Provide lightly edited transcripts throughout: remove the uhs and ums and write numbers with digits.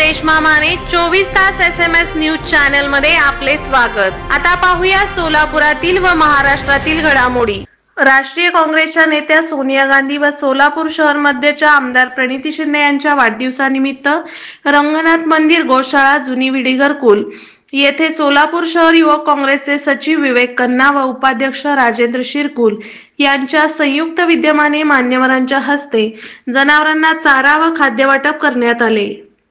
गणेश मामाने 24 तास SMS news channel मध्ये आपले स्वागत। आता पाहूया सोलापुरातील व महाराष्ट्रातील घडामोडी। राष्ट्रीय काँग्रेसच्या नेत्या सोनिया गांधी व सोलापूर शहर मध्यच्या आमदार प्रणिती शिंदे यांच्या वाढदिवसानिमित्त रंगनाथ मंदिर गोशाळा जुनी विडी घरकुल येथे सोलापूर शहर युवक काँग्रेसचे सचिव विवेक खन्ना व उपाध्यक्ष राजेंद्र शिरकुल यांच्या संयुक्त विद्यमाने मान्यवरांच्या हस्ते जनावरांना चारा व खाद्य वाटप करण्यात आले।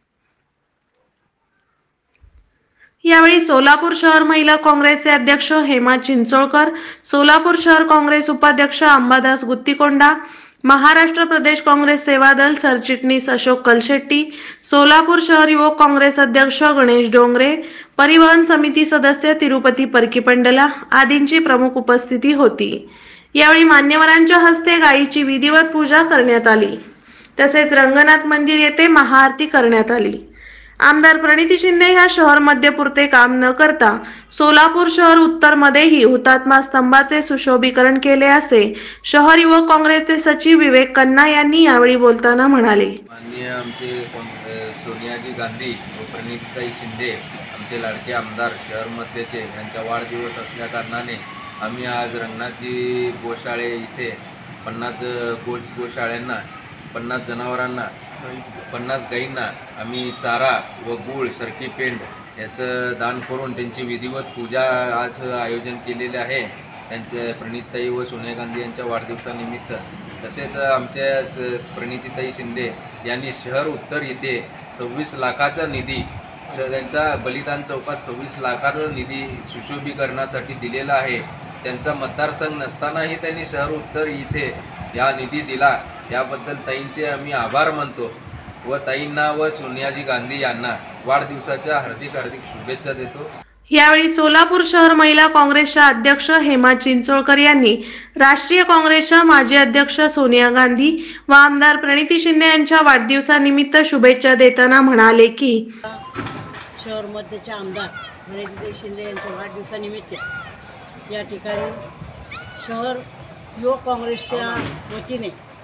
यावेळी सोलापूर शहर महिला काँग्रेसचे अध्यक्ष हेमा चिंचोळकर, सोलापूर शहर काँग्रेस उपाध्यक्ष अंबादास गुत्तीकोंडा, महाराष्ट्र प्रदेश काँग्रेस सेवा दल सरचिटणीस अशोक कलशेट्टी, सोलापूर शहर युवक काँग्रेस अध्यक्ष गणेश डोंगरे, परिवहन समिती सदस्य तिरुपती परकीपंडला आदींची प्रमुख उपस्थिती होती। यावेळी मान्यवरांच्या हस्ते गायीची विधिवत पूजा करण्यात आली, तसेच रंगनाथ मंदिर येथे महाआरती करण्यात आली। आमदार प्रणिती शिंदे ह्या शहर मध्यपुरते काम न करता सोलापूर शहर उत्तर मध्येही हुतात्मा स्तंभाचे सुशोभीकरण केले असे शहर युवक काँग्रेसचे सचिव विवेक खन्ना यांनी यावेळी बोलताना म्हणाले। माननीय आमचे सोनियाजी गांधी व प्रणितीताई शिंदे आमचे लाडके आमदार शहर मध्येचे यांचा वाढदिवस असल्या कारणाने आम्ही आज रंगनाथजी गोशाळे इथे 50 गोशाळ्यांना 50 जनावरांना 50 गायींना आम्ही चारा व गूळ सरकी पेंड याचं दान करून त्यांची विधिवत पूजा आज आयोजन केलेले आहे। त्यांच्या प्रणितीताई व सोनिया गांधी यांच्या वाढदिवसानिमित्त तसेच आमच्या प्रणितीताई शिंदे यांनी शहर उत्तर येथे 26 लाखाचा निधी त्यांचा बलिदान चौकात 26 लाखाचा निधी सुशोभीकरणासाठी दिलेला आहे। त्यांचा मतदारसंघ नसतानाही त्यांनी शहर उत्तर इथे या निधी दिला, त्याबद्दल ताईंचे आम्ही आभार मानतो व ताईंना व सोनियाजी गांधी यांना वाढदिवसाच्या हार्दिक शुभेच्छा देतो। यावेळी सोलापूर शहर महिला काँग्रेसच्या अध्यक्ष हेमा चिंचोळकर यांनी राष्ट्रीय काँग्रेसच्या माजी अध्यक्ष सोनिया गांधी व आमदार प्रणिती शिंदे यांच्या वाढदिवसानिमित्त शुभेच्छा देताना म्हणाले की शहर मध्यचे आमदार प्रणिती शिंदे यांच्या वाढदिवसानिमित्त या ठिकाणी शहर युवक काँग्रेसच्या वतीने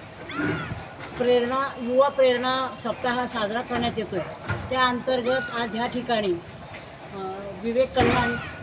युवा प्रेरणा सप्ताह साजरा करण्यात येतोय। त्या अंतर्गत आज ह्या ठिकाणी विवेक खन्ना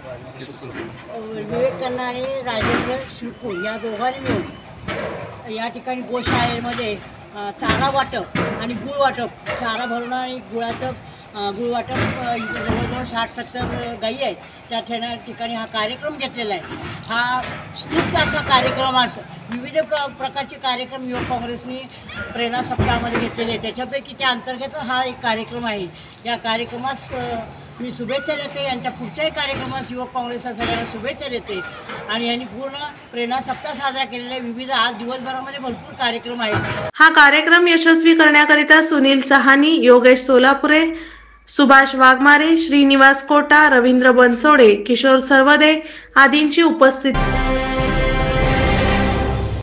आणि राजेंद्र शिरकुल या दोघांनी मिळून या ठिकाणी गोशाळेमध्ये चारा वाटप आणि गुळ वाटप, चारा भरणं आणि गुळ वाटप जवळजवळ 60-70 गायी आहेत त्या ठिकाणी हा कार्यक्रम घेतलेला आहे। हा स्तुत्य असा कार्यक्रम विविध प्रकारचे कार्यक्रम युवक काँग्रेसने प्रेरणा सप्ताहामध्ये घेतलेले आहेत, त्याच्यापैकी त्या अंतर्गत हा एक कार्यक्रम आहे। या कार्यक्रमास मी शुभेच्छा देते, यांच्या पुढच्याही कार्यक्रमास युवक काँग्रेसच्या सगळ्यांना शुभेच्छा देते आणि यांनी पूर्ण प्रेरणा सप्ताह साजरा केलेला आहे। विविध आज दिवसभरामध्ये भरपूर कार्यक्रम आहेत। हा कार्यक्रम यशस्वी करण्याकरिता सुनील सहानी, योगेश सोलापुरे, सुभाष वाघमारे, श्रीनिवास कोटा, रवींद्र बनसोडे, किशोर सरवदे आदींची उपस्थिती।